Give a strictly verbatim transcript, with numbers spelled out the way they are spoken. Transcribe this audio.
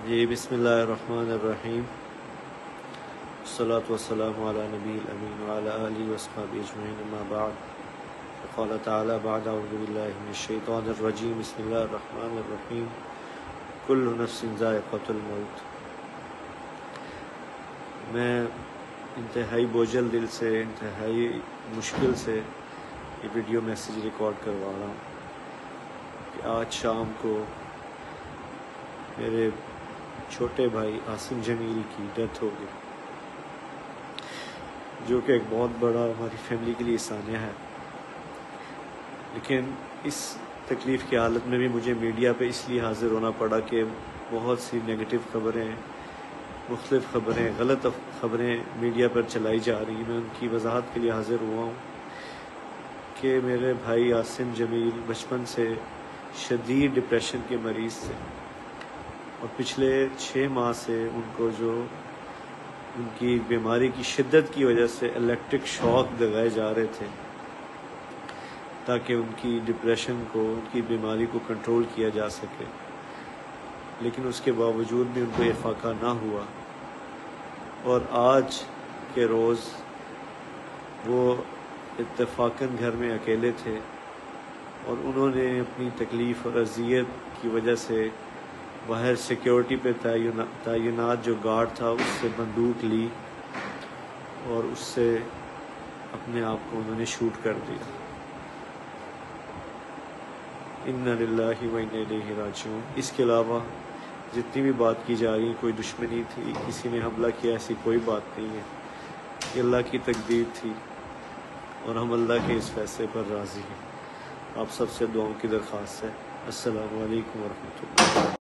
جی بسم اللہ الرحمن الرحیم، الصلاۃ والسلام علی نبی الامین وعلی آلہ وصحبہ اجمعین، اما بعد، قال تعالی بعد اعوذ باللہ من الشیطان الرجیم، بسم اللہ الرحمن الرحیم، کل نفس ذائقۃ الموت۔ میں انتہائی بوجھل دل سے، انتہائی مشکل سے یہ ویڈیو میسیج ریکارڈ کروا رہا ہوں کہ آج شام کو میرے چھوٹے بھائی عاصم جمیل کی ڈیتھ ہو گئی، جو کہ ایک بہت بڑا ہماری فیملی کے لیے سانحہ ہے۔ لیکن اس تکلیف کی حالت میں بھی مجھے میڈیا پہ اس لیے حاضر ہونا پڑا کہ بہت سی نگیٹو خبریں، مختلف خبریں، غلط خبریں میڈیا پر چلائی جا رہی ہیں۔ میں ان کی وضاحت کے لیے حاضر ہوا ہوں کہ میرے بھائی عاصم جمیل بچپن سے شدید ڈپریشن کے مریض تھے، اور پچھلے چھ ماہ سے ان کو جو ان کی بیماری کی شدت کی وجہ سے الیکٹرک شاک لگائے جا رہے تھے تاکہ ان کی ڈپریشن کو، ان کی بیماری کو کنٹرول کیا جا سکے، لیکن اس کے باوجود بھی ان کو یہ فاقہ نہ ہوا۔ اور آج کے روز وہ اتفاقاً گھر میں اکیلے تھے، اور انہوں نے اپنی تکلیف اور اذیت کی وجہ سے باہر سیکیورٹی پہ تعینات جو گارڈ تھا اس سے بندوق لی اور اس سے اپنے آپ کو انہوں نے شوٹ کر دیا۔ انا للہ و انا الیہ راجعون۔ اس کے علاوہ جتنی بھی بات کی جا رہی ہے، کوئی دشمنی تھی، کسی نے حملہ کیا، ایسی کوئی بات نہیں ہے۔ یہ اللہ کی تقدیر تھی اور ہم اللہ کے اس فیصلے پر راضی ہیں۔ آپ سب سے دعاؤں کی درخواست ہے۔ السلام علیکم ورحمۃ اللہ۔